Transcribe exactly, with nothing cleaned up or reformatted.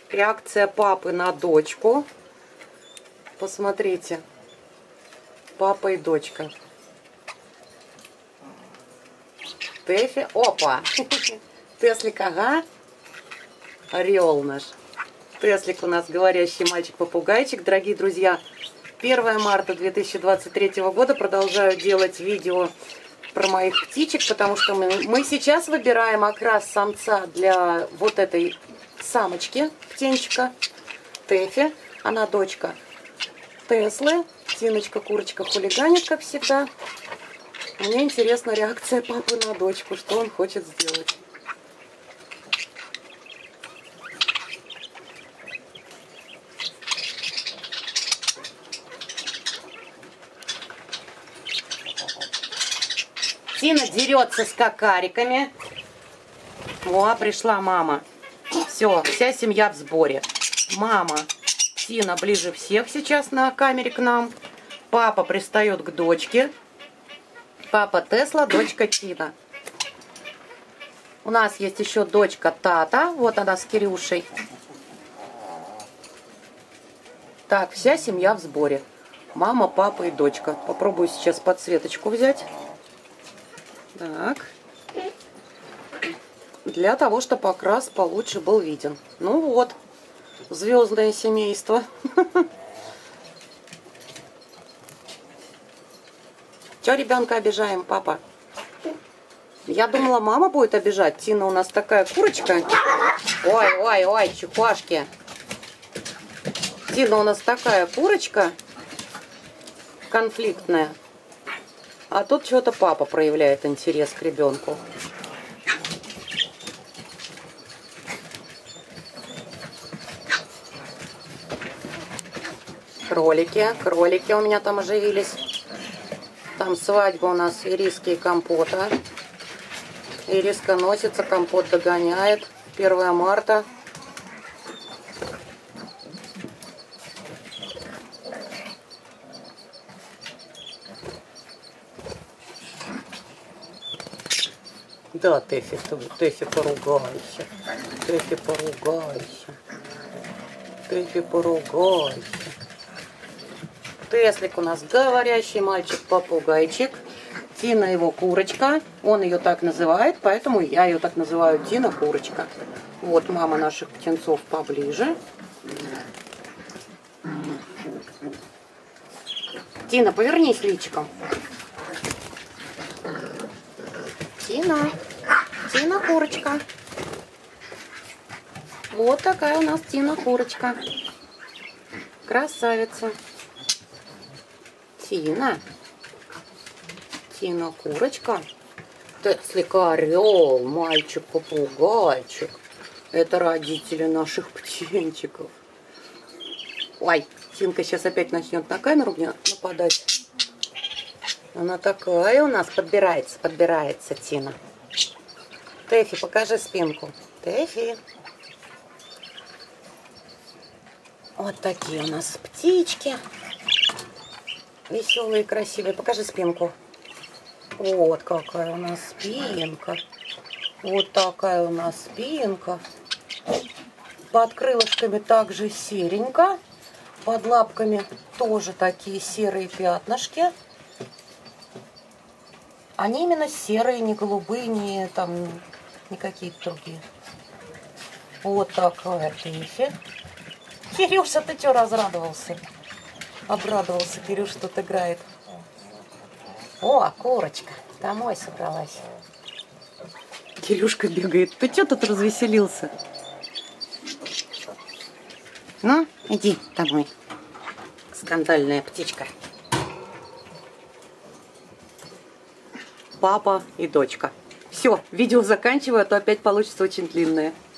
Реакция папы на дочку. Посмотрите. Папа и дочка. Тэфи. Опа. Теслик, ага. Орел наш. Теслик у нас говорящий мальчик-попугайчик. Дорогие друзья, первое марта две тысячи двадцать третьего года продолжаю делать видео про моих птичек, потому что мы, мы сейчас выбираем окрас самца для вот этой самочки, птенчика, Тэфи. Она дочка Теслы. Тиночка, курочка хулиганит, как всегда. Мне интересна реакция папы на дочку, что он хочет сделать. Тина дерется с какариками. О, пришла мама. Все, вся семья в сборе. Мама Тина ближе всех сейчас на камере к нам. Папа пристает к дочке. Папа Тесла, дочка Тина. У нас есть еще дочка Тата. Вот она с Кирюшей. Так, вся семья в сборе. Мама, папа и дочка. Попробую сейчас подсветочку взять. Так. Для того, чтобы окрас получше был виден. Ну вот. Звездное семейство. Че ребенка обижаем, папа? Я думала, мама будет обижать. Тина у нас такая курочка. Ой, ой, ой, чехуашки. Тина у нас такая курочка. Конфликтная. А тут что-то папа проявляет интерес к ребенку. Кролики, кролики у меня там оживились. Там свадьба у нас Ириски и Компота. Ириска носится, Компот догоняет. первое марта. Да, Тэфи, Тэфи, поругайся. Тэфи, поругайся. Тэфи, поругайся. Теслик у нас говорящий мальчик-попугайчик. Тина его курочка. Он ее так называет, поэтому я ее так называю, Тина курочка. Вот мама наших птенцов поближе. Тина, повернись личиком. Тина. Тина курочка. Вот такая у нас Тина курочка. Красавица. Тина. Тина курочка. Теслик орел, мальчик-попугайчик. Это родители наших птенчиков. Ой, Тинка сейчас опять начнет на камеру мне нападать. Она такая у нас подбирается, подбирается Тина. Тэфи, покажи спинку. Тэфи. Вот такие у нас птички. Веселые, красивые. Покажи спинку. Вот какая у нас спинка. Вот такая у нас спинка. Под крылышками также серенько. Под лапками тоже такие серые пятнышки. Они именно серые, не голубые, не там, не какие-то другие. Вот такая Тэфи. Кирюша, ты что разрадовался? Обрадовался Кирюш, что тут играет. О, курочка, домой собралась. Кирюшка бегает. Ты что тут развеселился? Ну, иди домой. Скандальная птичка. Папа и дочка. Все, видео заканчиваю, а то опять получится очень длинное.